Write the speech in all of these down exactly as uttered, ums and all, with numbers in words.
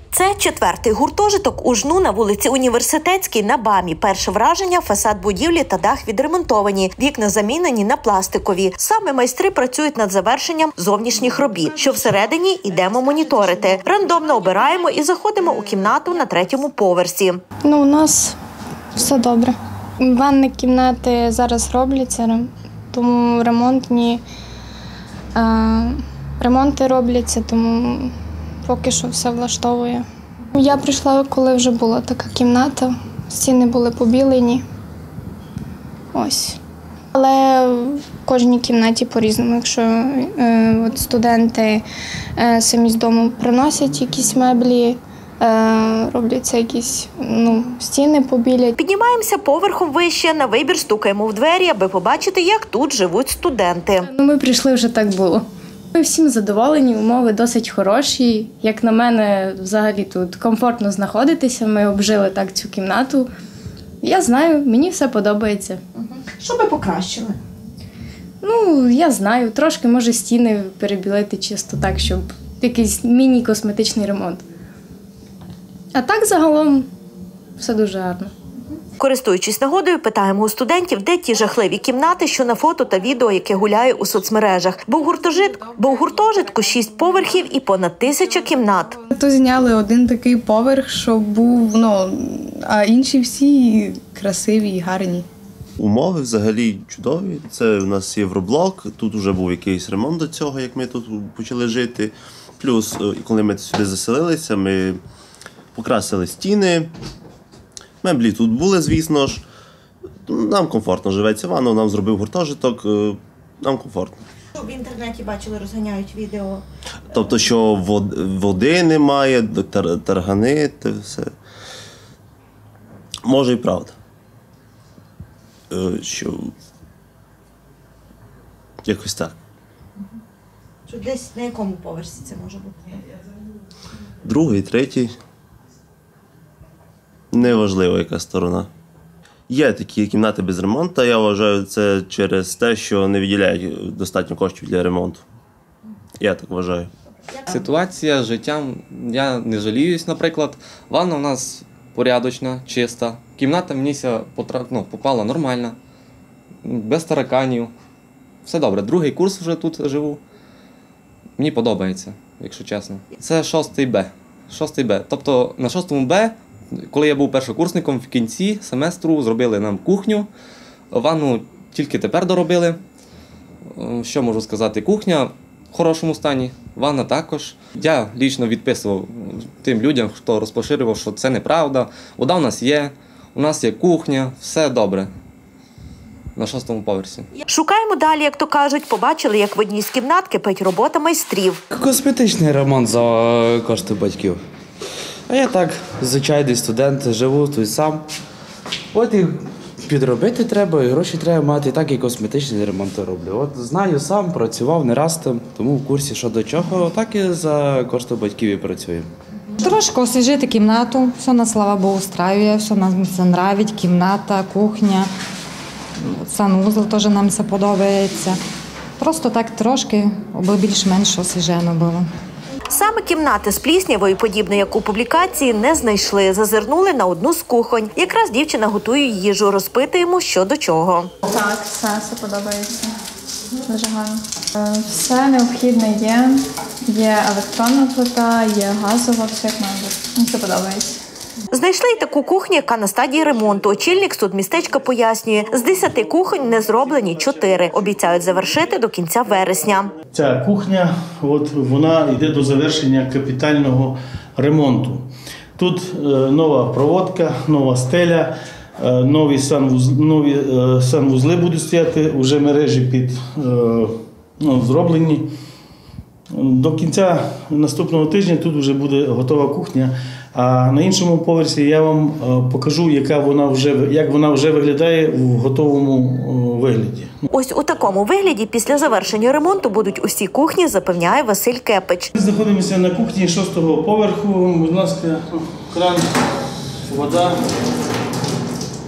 Це четвертий гуртожиток у Жну на вулиці Університетській на БАМі. Перше враження – фасад будівлі та дах відремонтовані, вікна замінені на пластикові. Саме майстри працюють над завершенням зовнішніх робіт. Що всередині – йдемо моніторити. Рандомно обираємо і заходимо у кімнату на третьому поверсі. Ну, у нас все добре. Ванні кімнати зараз робляться, тому ремонтні, е, ремонти робляться, тому поки що все влаштовує. Я прийшла, коли вже була така кімната, стіни були побілені. Ось. Але в кожній кімнаті по-різному. Якщо е, от студенти е, самі з дому приносять якісь меблі, е, робляться якісь ну, стіни побілять. Піднімаємося поверхом вище, на вибір стукаємо в двері, аби побачити, як тут живуть студенти. Ну, ми прийшли, вже так було. Ми всім задоволені, умови досить хороші. Як на мене, взагалі тут комфортно знаходитися. Ми обжили так цю кімнату. Я знаю, мені все подобається. Що би покращили? Ну, я знаю, трошки може стіни перебілити чисто так, щоб якийсь міні-косметичний ремонт. А так загалом все дуже гарно. Користуючись нагодою, питаємо у студентів, де ті жахливі кімнати, що на фото та відео, яке гуляє у соцмережах. Бо в гуртожитку, бо в гуртожитку шість поверхів і понад тисяча кімнат. То зняли один такий поверх, що був, ну, а інші всі красиві і гарні. Умови взагалі чудові. Це у нас євроблок, тут вже був якийсь ремонт до цього, як ми тут почали жити. Плюс, коли ми сюди заселилися, ми покрасили стіни. Меблі тут були, звісно ж. Нам комфортно живеться. Ванну нам зробив гуртожиток, нам комфортно. В інтернеті бачили, розганяють відео. Тобто, що води немає, таргани, це все. Може і правда. Що якось так. Що десь на якому поверсі це може бути? Другий, третій. Неважливо, яка сторона. Є такі кімнати без ремонту, я вважаю, це через те, що не виділяють достатньо коштів для ремонту. Я так вважаю. Ситуація з життям, я не жаліюсь, наприклад. Ванна у нас порядочна, чиста. Кімната мені ну, попала нормально, без тараканів. Все добре. Другий курс вже тут живу. Мені подобається, якщо чесно. Це шостий Б. Шостий Б. Тобто на шостому Б, коли я був першокурсником, в кінці семестру зробили нам кухню. Ванну тільки тепер доробили. Що можу сказати? Кухня в хорошому стані, ванна також. Я лічно відписував тим людям, хто розпоширював, що це неправда. Вода у нас є, у нас є кухня, все добре. На шостому поверсі. Шукаємо далі, як то кажуть. Побачили, як в одній з кімнат кипить робота майстрів. Косметичний ремонт за кошти батьків. А я так, звичайний студент, живу тут сам. От і підробити треба, і гроші треба мати, і так і косметичний ремонт роблю. От знаю сам, працював не раз там, тому в курсі, що до чого, так і за кошти батьків і працюємо. Трошки освіжити кімнату, все нас, слава Богу, устраює, все нам це подобається, кімната, кухня, санвузол теж нам це подобається. Просто так трошки, аби більш-менш освіжено було. Саме кімнати з пліснявою, подібно як у публікації, не знайшли. Зазирнули на одну з кухонь. Якраз дівчина готує їжу, розпитуємо, що до чого. Так, все, все подобається. Дуже гарно. Все необхідне є. Є електронна плита, є газова, все як має бути. Мені все подобається. Знайшли й таку кухню, яка на стадії ремонту. Очільник судмістечка пояснює, з десяти кухонь не зроблені чотири. Обіцяють завершити до кінця вересня. Ця кухня, от, вона йде до завершення капітального ремонту. Тут е, нова проводка, нова стеля, е, нові, санвуз, нові е, санвузли будуть стояти, вже мережі під, е, ну, зроблені. До кінця наступного тижня тут вже буде готова кухня. А на іншому поверсі я вам покажу, яка вона вже, як вона вже виглядає в готовому вигляді. Ось у такому вигляді після завершення ремонту будуть усі кухні, запевняє Василь Кепич. Ми знаходимося на кухні шостого поверху. Будь ласка, кран, вода.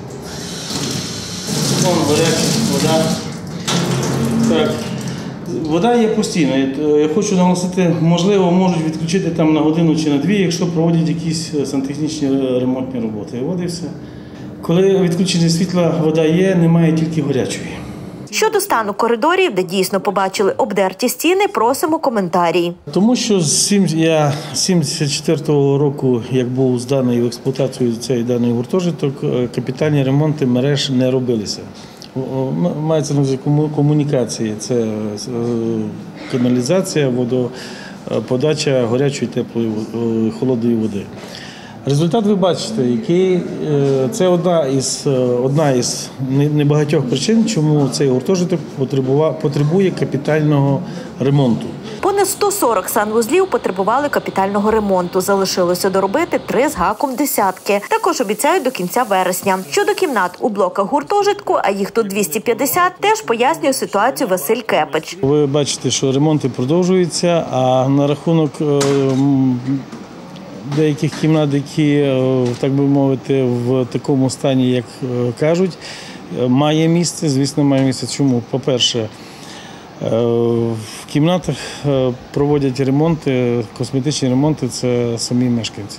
Вон гаряча вода. Так. Вода є постійно. Я хочу наголосити, можливо, можуть відключити там на годину чи на дві, якщо проводять якісь сантехнічні ремонтні роботи. От і все. Коли відключення світла, вода є, немає тільки гарячої. Щодо стану коридорів, де дійсно побачили обдерті стіни, просимо коментарі. Тому що я з сімдесят четвертого року, як був зданий в експлуатацію цей даний гуртожиток, капітальні ремонти мереж не робилися. Мається на увазі комунікації, це каналізація, водоподача гарячої, теплої, холодної води. Результат ви бачите, який це одна із одна із небагатьох причин, чому цей гуртожиток потребує капітального ремонту. Понад сто сорок санвузлів потребували капітального ремонту. Залишилося доробити три з гаком десятки. Також обіцяють до кінця вересня. Щодо кімнат у блоках гуртожитку, а їх тут двісті п'ятдесят, теж пояснює ситуацію Василь Кепич. Ви бачите, що ремонти продовжуються, а на рахунок деяких кімнат, які, так би мовити, в такому стані, як кажуть, має місце. Звісно, має місце. Чому? По-перше, в кімнатах проводять ремонти, косметичні ремонти – це самі мешканці.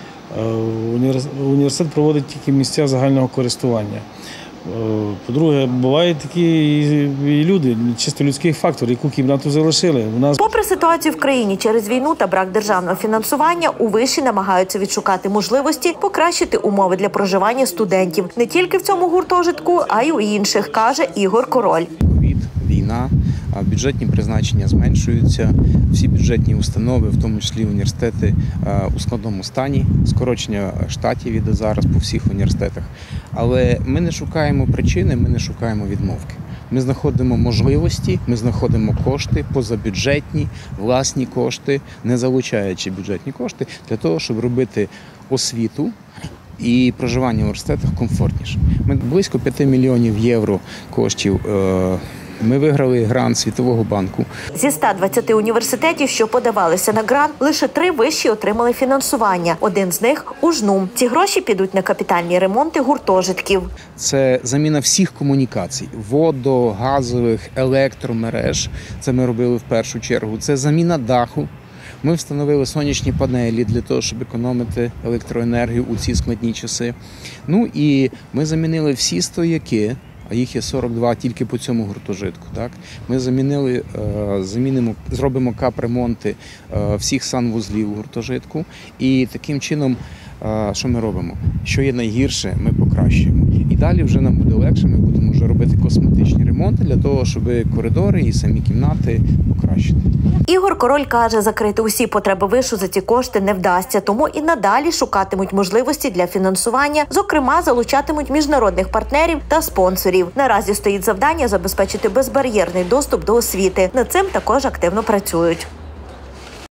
Університет проводить тільки місця загального користування. По-друге, бувають такі і люди, чисто людський фактор, яку кімнату залишили. У нас... Попри ситуацію в країні через війну та брак державного фінансування, у виші намагаються відшукати можливості покращити умови для проживання студентів. Не тільки в цьому гуртожитку, а й у інших, каже Ігор Король. Ковід, війна, бюджетні призначення зменшуються, всі бюджетні установи, в тому числі університети, у складному стані, скорочення штатів іде зараз по всіх університетах. Але ми не шукаємо причини, ми не шукаємо відмовки. Ми знаходимо можливості, ми знаходимо кошти, позабюджетні, власні кошти, не залучаючи бюджетні кошти, для того, щоб робити освіту і проживання в університетах комфортніше. Ми близько п'яти мільйонів євро коштів ми виграли грант Світового банку. Зі ста двадцяти університетів, що подавалися на грант, лише три виші отримали фінансування. Один з них – УЖНУ. Ці гроші підуть на капітальні ремонти гуртожитків. Це заміна всіх комунікацій – водо, газових, електромереж. Це ми робили в першу чергу. Це заміна даху. Ми встановили сонячні панелі для того, щоб економити електроенергію у ці складні часи. Ну і ми замінили всі стояки, а їх є сорок два тільки по цьому гуртожитку. Так? Ми замінили, замінимо, зробимо капремонти всіх санвузлів у гуртожитку. І таким чином, що ми робимо? Що є найгірше, ми покращуємо. І далі вже нам буде легше, ми будемо вже робити косметичні ремонти для того, щоб коридори і самі кімнати покращити. Ігор Король каже, закрити усі потреби вишу за ці кошти не вдасться, тому і надалі шукатимуть можливості для фінансування, зокрема, залучатимуть міжнародних партнерів та спонсорів. Наразі стоїть завдання забезпечити безбар'єрний доступ до освіти. Над цим також активно працюють.